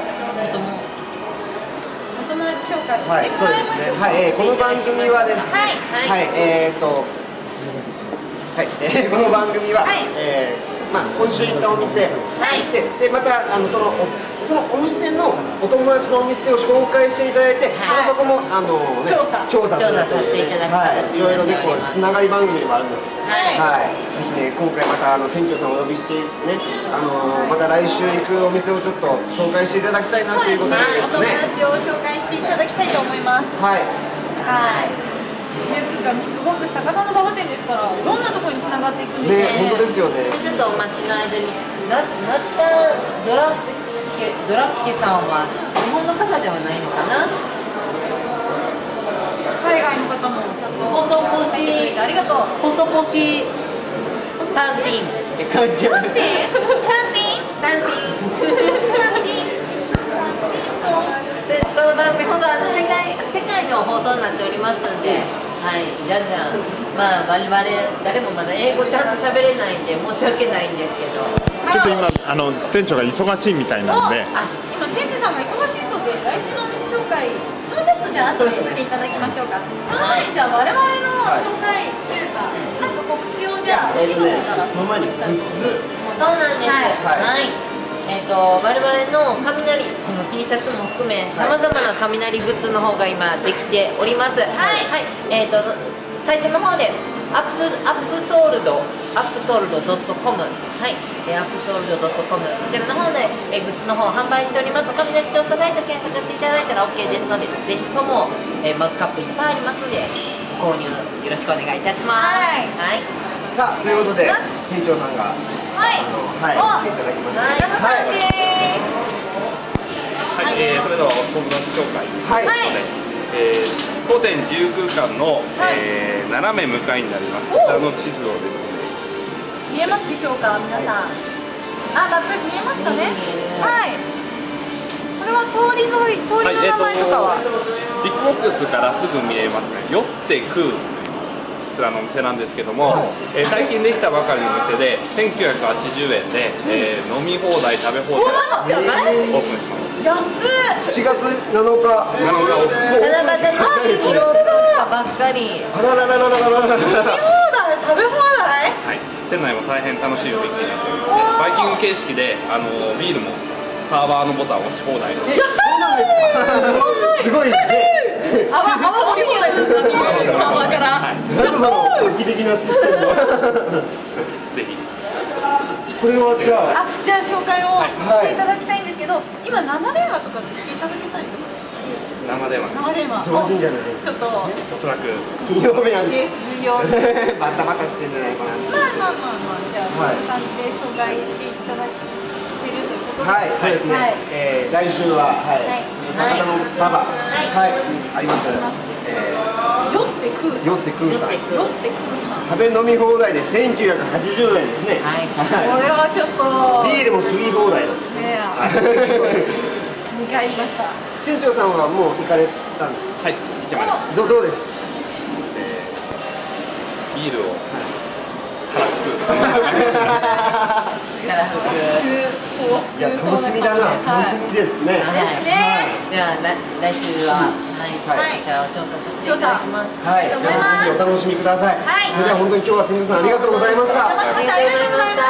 お友達紹介はい、そうですね。はい、えー、この番組はですね。はい。はい、えっと。はい、えー、この番組は。えー、まあ、今週行ったお店。はい。で、で、また、あの、その。そのお店のお友達のお店を紹介していただいて、はい、そこもあの、ね、 調査調査させていただく形になっております。 いろいろね、こうつながり番組でもあるんですよ。はい。はい。ぜひね、今回またあの店長さんをお呼びしてね、あのまた来週行くお店をちょっと紹介していただきたいなということでですね。 お友達を紹介していただきたいと思います。 はい。 はい。自由空間ビッグボックス高田の馬場店ですから、どんなところにつながっていくんでしょうね。 ね、本当ですよね。 ちょっとお待ちの間に、な、なったドラドラッケさんは日本の方ではないのかな。 海外の方もちゃんとポソポシありがとう。 ポソポシタンティンって感じ。 タンティンタンティンタンティンタンティンでこの番組本当あの世界世界の放送になっておりますんで、はい、じゃんじゃんまあ我々誰もまだ英語ちゃんと喋れないんで申し訳ないんですけど。 ちょっと今あの店長が忙しいみたいなんで。 あ、今店長さんが忙しいそうで、来週のお店紹介もうちょっとじゃあ後でしていただきましょうか。その前にじゃあ我々の紹介というか、なんか告知をじゃあシーの方から。 その前にグッズ。 そうなんです。 はい。 はい。えっと我々の雷この T シャツも含めさまざまな雷グッズの方が今できております。はいはい。えっとサイトの方でアップアップソールドアップソールドドットコム、はい、アップソールドドットコム、そちらの方でえグッズの方を販売しております。雷調査大と検索していただいたら OK ですので、ぜひともえマグカップいっぱいありますので購入よろしくお願いいたします。はい。はい。 さあということで店長さんがはいはい来ていただきました。 はい。 はい、えー、それではお友達紹介。 はい。 ええー、当店自由空間の、えー、斜め向かいになります。こちらの地図をですね、 見えますでしょうか皆さん。あ、マップ見えますかね。はい。これは通り沿い、通りの名前とかは、 ビッグボックスからすぐ見えますね。酔って食うこちらのお店なんですけども、はい、えー、最近できたばかりのお店でせんきゅうひゃくはちじゅうえんで、えー、飲み放題食べ放題オープンします。 安っ。 しがつなのかなのかオープン。 七夕の日曜日ばっかり。 あらららららららら。 飲み放題、食べ放題。 はい。店内も大変楽しい雰囲気になっておりまして、バイキング形式であのビールもサーバーのボタンを押し放題の。 え、そうなんですか。すごいですね。 泡泡飲み放題ですか。ビールサーバーから。 なんかその画期的なシステム。 ぜひ。 これはじゃあ。 あ、じゃあ紹介をしていただきたいんですけど、今生電話とかでしていただけたりとかです。 生電話。 生電話。 忙しいんじゃない。 ちょっと。 おそらく金曜日なんでですよ。 バタバタしてんじゃないかな。 まあまあまあまあ、じゃあ、こういう感じで紹介していただけるということで。 はい、そうですね。 はい、 えー、来週は、はい、高田の馬場、はい、あります。えー、酔って食う。 酔って食うさん。 酔って食うさん。 食べ飲み放題でせんきゅうひゃくはちじゅうえんですね。 はい。 これはちょっと。 ビールも継ぎ放題なんですよ。 ねえ。にかい言いました。 店長さんはもう行かれたんですか。 はい、行ってまいりました。 どどうでした。 えー、ビールをいや楽しみだな、楽しみですね。 では来週ははいこちらを調査させていただきます。 はい、皆さんぜひお楽しみください。それでは本当に今日は店長さんありがとうございました。 ありがとうございました。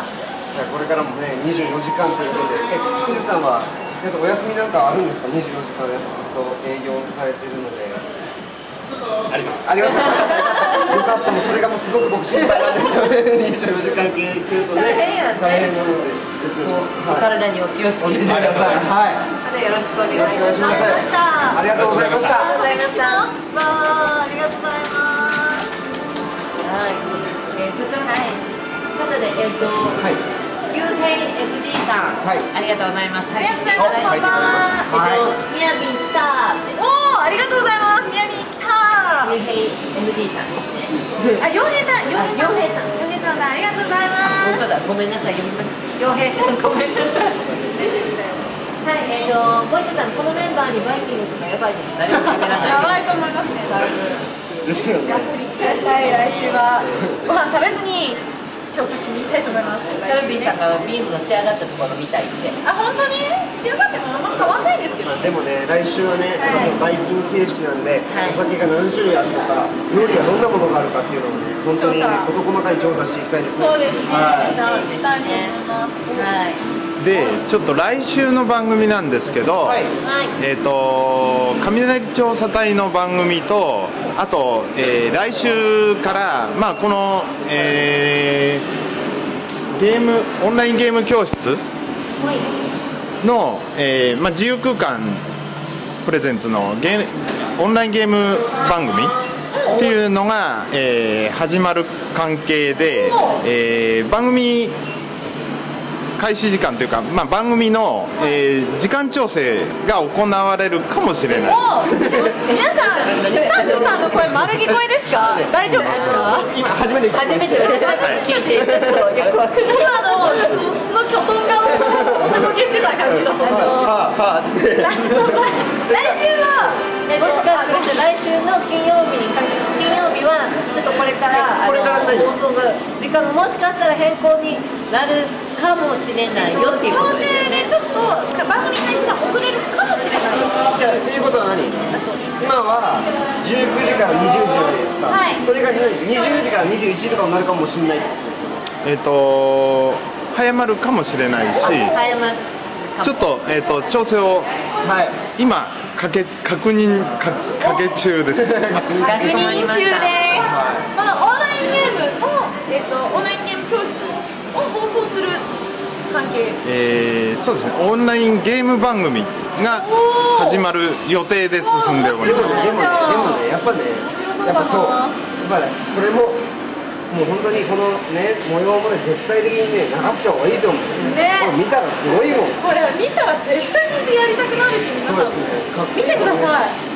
じゃあこれからもねにじゅうよじかんということで、え店長さんはなんかお休みなんかあるんですか。にじゅうよじかんずっと営業されているので。 あります。 あります。よかった。もうそれがもうすごく僕心配なんですよね。にじゅうよじかん経営してるとね。大変なのでですね。 体にお気をつけてください。 はい。 またよろしくお願いします。 ありがとうございました。 ありがとうございました。 ありがとうございます。 はい。えちょっとはい。ということでえっとはい。ゆうへい エフディー さん、はい、ありがとうございます。 ありがとうございます。 えっとみやびん来た。 おお、ありがとうございます。みやびん来た。 ゆうへい エフディー さんですね。 あ、ようへいさん、ようへいさん、 ようへいさん、 ようへいさん、ありがとうございます。 本当だ、ごめんなさい、読みました。ようへいさん、ごめんなさい。はい、えっと、ボイトさん、このメンバーにバイキングとかやばいです。誰も喋らない。 やばいと思いますね、だいぶ。 ですよね。 がっつりいっちゃいたい。来週はご飯食べずに調査しに行きたいと思います。 カルビーさんがビールの仕上がったところ見たいって。 あ、本当に仕上がってもあんま変わんないんですけど。 でもね、来週はね、バイキング形式なんで、お酒が何種類あるとか、料理がどんなものがあるかっていうのをね、本当に事細かに調査していきたいですね。 そうですね。 そうですね。はい。 でちょっと来週の番組なんですけど、はい、えっと雷調査隊の番組とあと、えー、来週からまあこの、えー、ゲームオンラインゲーム教室の、えーまあ、自由空間プレゼンツのゲーオンラインゲーム番組っていうのが、えー、始まる関係で、えー、番組開始時間というか、まあ、番組の、えー、時間調整が行われるかもしれない。 皆さん、スタッフさんの声丸聞こえですか？大丈夫ですか？ 今初めて初めて私たち聞いてよくわかる。 今のそのキョトン顔をお届けしてた感じの。 はあはあつって。 来週はもしかすると来週の金曜日に金曜日はちょっとこれからあの放送が時間もしかしたら変更になるかもしれないよっていうことですよね。 調整でちょっと番組開始が遅れるかもしれない。 じゃあということは何？今はじゅうくじからにじゅうじじゃないですか。はい、それがにじゅうじからにじゅういちじとかになるかもしれないってことですよね。 えっと早まるかもしれないし、 早まるちょっとえっと調整を、はい、今かけ確認かかけ中です。 確認中です。このオンラインゲームのえっとオンラインゲーム教室を放送する関係。 えー、そうですね。オンラインゲーム番組が始まる予定で進んでおります。 でもでもねやっぱねやっぱそうやっぱねこれももう本当にこのね模様もね絶対的にね流した方がいいと思う。ね。これ見たらすごいもん。 これ見たら絶対にやりたくなるし皆さん。見てください。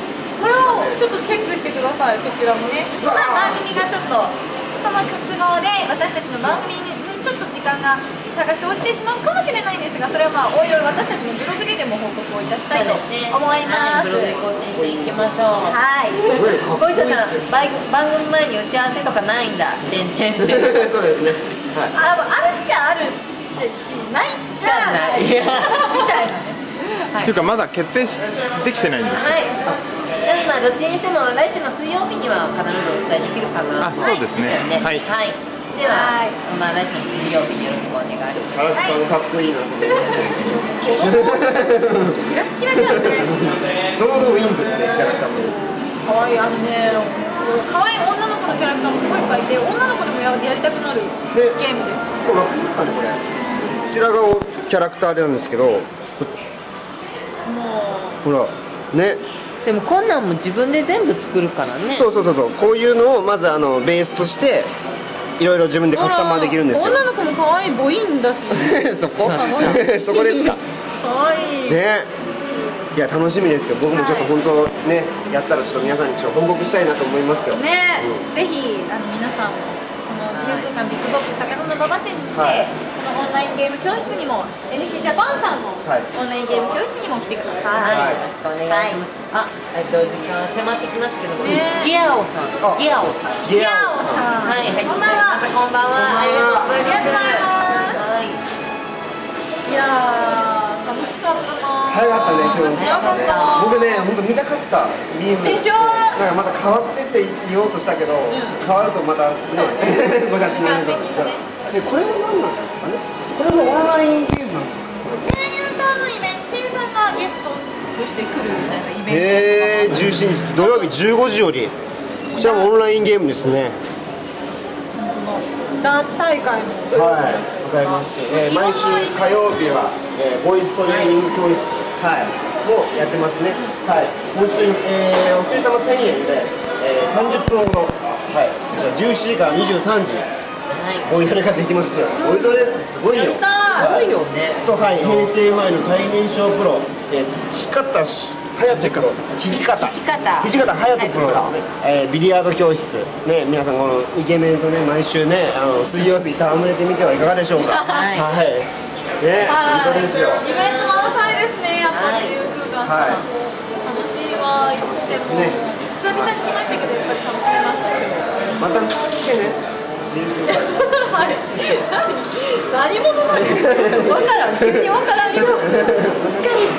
これをちょっとチェックしてください。そちらもね、まあ、番組がちょっとその都合で私たちの番組にちょっと時間が差が生じてしまうかもしれないんですが、それはまあおいおい私たちのブログででも報告をいたしたいと思います。 ブログで更新していきましょう。 はい。 ゴイトさん、番組前に打ち合わせとかないんだ。てんてんてん。 そうですね。はい。 あ、あるっちゃあるし、ないっちゃないみたいなね。 っていうかまだ決定しできてないんです。 はい。まあどっちにしても来週の水曜日には必ずお伝えできるかな。 あ、そうですね。はい。 はい。では、まあ来週の水曜日よろしくお願いします。 キャラクターもかっこいいなと思います。 キラッキラじゃんね。 ソードウィングってキャラクターもいいです。 可愛い、あのね、すごい可愛い女の子のキャラクターもすごいいっぱいいて、女の子でもややりたくなるゲームです。 これわかりますかね、これ。こちらがキャラクターなんですけど、もうほらね。 でもこんなんも自分で全部作るからね。 そうそうそうそう、こういうのをまずあのベースとしていろいろ自分でカスタマーできるんですよ。 女の子も可愛い、母音だし。 そこそこですか。 可愛いね。いや楽しみですよ。僕もちょっと本当ね、やったらちょっと皆さんにちょっと報告したいなと思いますよ。 ね、ぜひあの皆さんもこの自由空間ビッグボックス高野の馬場店に来て、このオンラインゲーム教室にも エヌシー ジャパンさんのオンラインゲーム教室にも来てください。 よろしくお願いします。あ、えっと時間迫ってきますけども、ギアオさん、ギアオさん、 ギアオさん、 はい、こんばんは、こんばんは、ありがとうございます。はい。 いやー楽しかったな。 早かったね今日。 早かった。 僕ね本当見たかったビーム。 でしょ。 なんかまた変わってって言おうとしたけど、変わるとまたねごちゃつになる。でこれは何なんですかね。これもオンラインゲームなんですか。 声優さんのイベント、声優さんがゲストとして来るみたいなイベント。 へえ、じゅうしちにち土曜日じゅうごじより。こちらもオンラインゲームですね。 ダーツ大会も。 はい。ございますし、えー、毎週火曜日は、えー、ボイストレーニング教室、はい、もやってますね。はい。もう一度言います。えー、お一人様せんえんで、えー、さんじゅっぷんほど、はい。じゃあじゅうしちじからにじゅうさんじ。ボイトレができますよ。ボイトレってすごいよ。 すごいよね。 とはい、平成前の最年少プロ、えー、土方隼人プロ、土方、土方、土方隼人プロの、えー、ビリヤード教室、ね、皆さんこのイケメンとね毎週ね、あの水曜日戯れてみてはいかがでしょうか。はい。はい。ね、本当ですよ。 イベント満載ですね。やっぱり自由空間さん、楽しいわ。いつでも。久々に来ましたけどやっぱり楽しめました。 また来てね。 はい。何者なの？わからん。急にわからんよ。しっかり。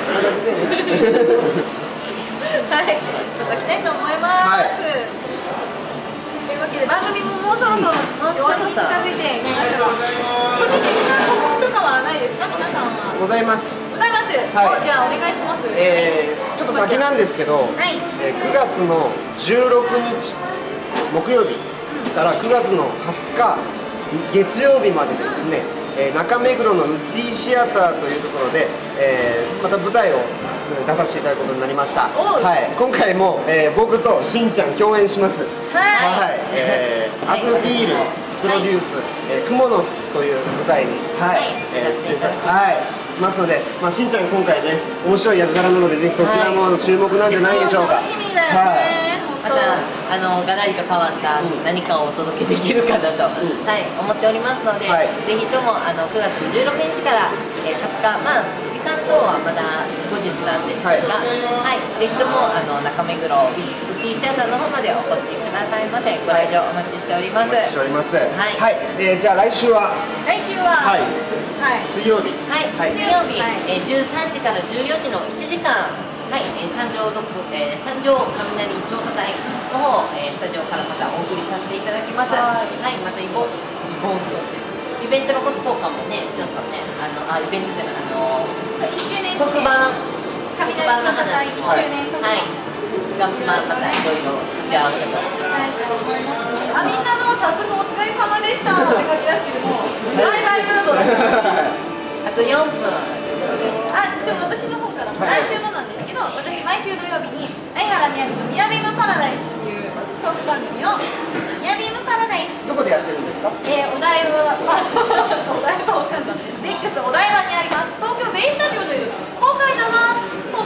はい。また来たいと思います。というわけで番組ももうそろそろ終わりに近づいてきましたが、個人的な告知とかはないですか、皆さんは？ ございます。 ございます。はい。じゃあお願いします。 えー、ちょっと先なんですけど、はい、えー、くがつのじゅうろくにち木曜日からくがつのはつか月曜日までですね、えー、中目黒のウッディシアターというところで、えー、また舞台を出させていただくことになりました。はい、今回も、えー、僕としんちゃん共演します。はい、はい、えー、アクティールプロデュース、えー、クモノスという舞台に、はい、えー、出演させてはいますので、まあ、しんちゃん今回ね面白い役柄なのでぜひそちらも注目なんじゃないでしょうか。 楽しみだよね。 またあのガラリと変わった何かをお届けできるかなと、うん、はい、思っておりますので、はい、ぜひともあのくがつのじゅうろくにちから、えー、はつか、まあ時間等はまだ後日なんですが、はいはい、ぜひともあの中目黒ウッディシアターの方までお越しくださいませ。ご来場お待ちしております。 お待ちしております。はい、はい、えー、じゃあ来週は来週は、はいはい、水曜日、 はい、はい、水曜日、はい、えー、じゅうさんじからじゅうよじのいちじかん、はい、えー、三条ドッグ、えー、三条雷調査隊の方、えー、スタジオからまたお送りさせていただきます。はい、はい、またイボイボンとイベントのこととかもね、ちょっとね、あのあイベントじゃない、あのいっしゅうねん特番特番の話、 いっしゅうねん特番、はい、 がまあまたいろいろ打ち合わせとかあ、みんなの早速お疲れ様でしたって書き出してるもうバイバイムードだあとよんぷん。 あ、ちょ私の方からも来週もなんですけど、私毎週土曜日に相原みやびのみやびむパラダイスっていうトーク番組をみやびむパラダイスどこでやってるんですか？ えー、お台場お台場わかんないデックスお台場にあります東京ベイスタジオという公開生放送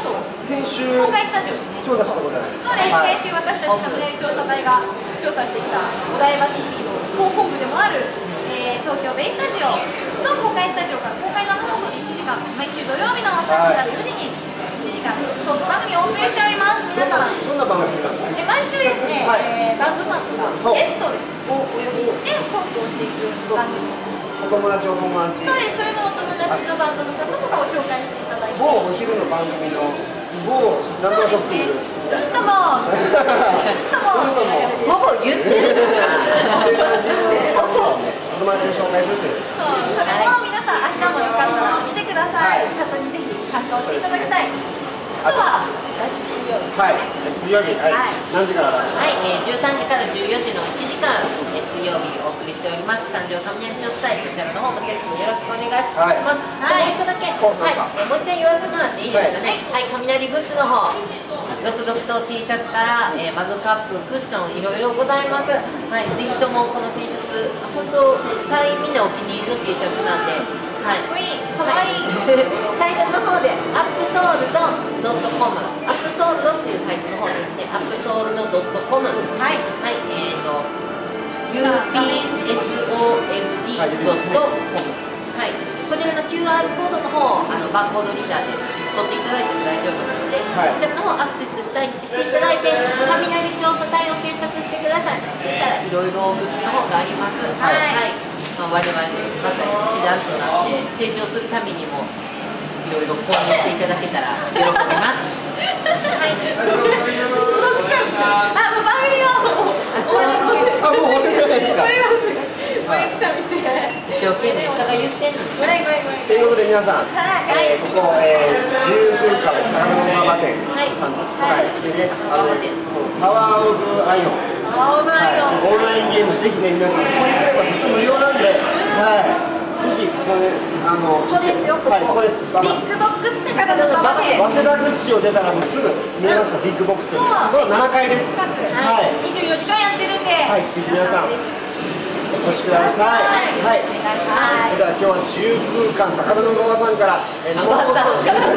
先週公開スタジオ調査したことないです。 そうです、先週私たち雷調査隊が調査してきたお台場 ティーブイ の総本部でもある、えー、東京ベイスタジオの公開スタジオから公開生放送でいちじかん、毎週土曜日のさんじからよじにいちじかんトーク番組をお送りしております。皆さんどんな番組なんですか？ え毎週ですね、 はいえーバンドさんとかゲストをお呼びしてトークをしていく番組。 お友達お友達。 そうです、それもお友達のバンドの方とかを紹介していただいて、 某お昼の番組の某なんとかショッピング。 うんともうんともほぼ言ってるっていう感じのお友達を紹介するという。 そう、それも皆さん明日もよかったら見てください。チャットにぜひ参加をしていただきたい。あとは来週水曜日。 はい、水曜日、はい、何時からだ。 はい、えー、じゅうさんじからじゅうよじのいちじかん、えー、水曜日お送りしております。三条雷調査隊、そちらの方もチェックよろしくお願いします。はい、もう一個だけ、はい、えー、もう一回言わせてもらっていいですかね。はい、雷グッズの方、続々と T シャツから、えー、マグカップ、クッション、いろいろございます。はい、ぜひともこの T シャツ、本当、隊員みんなお気に入りの T シャツなんで、はい、 かわいい。 サイトの方でアップソールドドットコム、アップソールドっていうサイトの方ですね、アップソールドドットコム、はい、はい、えーと ユーピーエスオーエルディードットコム、はい、こちらの キューアール コードの方、あのバーコードリーダーで取っていただいても大丈夫なので、はい、こちらの方アクセスしたいしていただいて、雷調査隊を検索してください。そしたらいろいろグッズの方があります。はい、はい、まあ、我々また一段となって成長するためにもいろいろ購入していただけたら喜びます。はい。 あ、もう番組が終わります。 あ、もう終わりじゃないですか。 そういうくしゃみして。 一生懸命人が言ってんのに。 ごめんごめんごめん。 ということで皆さん、えー、ここ、えー、自由空間高野馬場店さんです。はい。でね、あのパワーオブアイオン。 オンライン。 オンラインゲームぜひね皆さんここに来ればずっと無料なんで、はい。ぜひここねあのここですよ。ここ。 はい、ここです。 ビッグボックス高野馬場店。 早稲田口を出たらもうすぐ見えますよ、ビッグボックス。そこはななかいです。 近く。はい。にじゅうよじかんやってるんで。 はい。ぜひ皆さんお越しください。はい。それでは今日は自由空間高田の馬場さんから生放送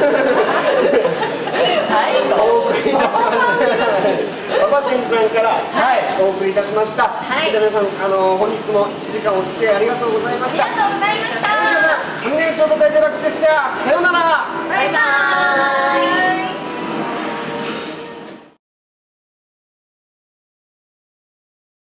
お送りいたしました。馬場店さんからはいお送りいたしました。はい。皆さんあの本日もいちじかんお付き合いありがとうございました。 ありがとうございました。 雷調査隊デラックスでした。さようなら。 バイバイ。